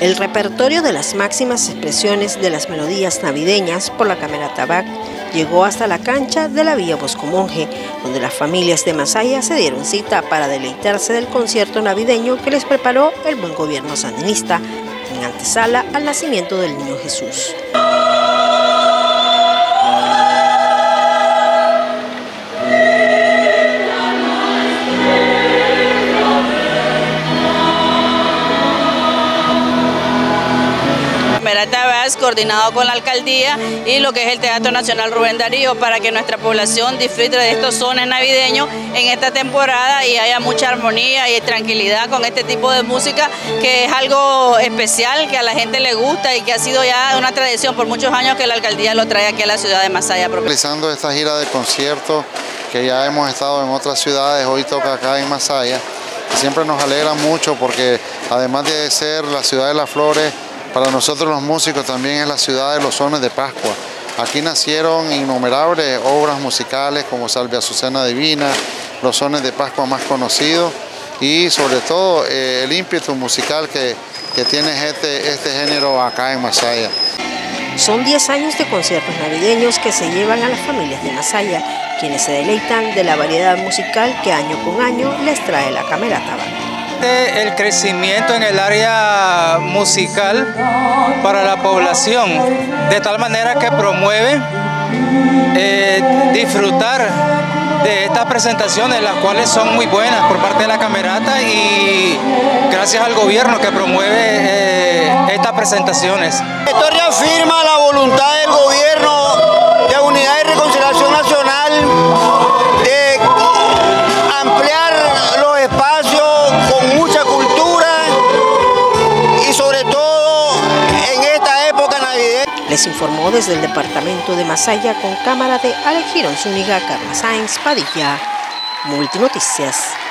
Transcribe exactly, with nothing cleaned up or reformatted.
El repertorio de las máximas expresiones de las melodías navideñas por la Camerata Bach llegó hasta la cancha de la Villa Bosco Monje, donde las familias de Masaya se dieron cita para deleitarse del concierto navideño que les preparó el buen gobierno sandinista, en antesala al nacimiento del Niño Jesús. Camerata Bach, coordinado con la alcaldía y lo que es el Teatro Nacional Rubén Darío, para que nuestra población disfrute de estos sones navideños en esta temporada y haya mucha armonía y tranquilidad con este tipo de música, que es algo especial, que a la gente le gusta y que ha sido ya una tradición por muchos años que la alcaldía lo trae aquí a la ciudad de Masaya. Realizando esta gira de conciertos que ya hemos estado en otras ciudades, hoy toca acá en Masaya, y siempre nos alegra mucho porque además de ser la ciudad de las flores, para nosotros los músicos también es la ciudad de los sones de Pascua. Aquí nacieron innumerables obras musicales como Salve Azucena Divina, los sones de Pascua más conocidos y sobre todo eh, el ímpetu musical que, que tiene este, este género acá en Masaya. Son diez años de conciertos navideños que se llevan a las familias de Masaya, quienes se deleitan de la variedad musical que año con año les trae la Camerata Bach. El crecimiento en el área musical para la población, de tal manera que promueve eh, disfrutar de estas presentaciones, las cuales son muy buenas por parte de la Camerata y gracias al gobierno que promueve eh, estas presentaciones. Esto reafirma la voluntad del gobierno de unidad y reconciliación nacional de ampliar los espacios con mucha cultura y sobre todo en esta época navideña. Les informó desde el departamento de Masaya con cámara de Alex Girón Zúñiga, Carla Sáenz Padilla, Multinoticias.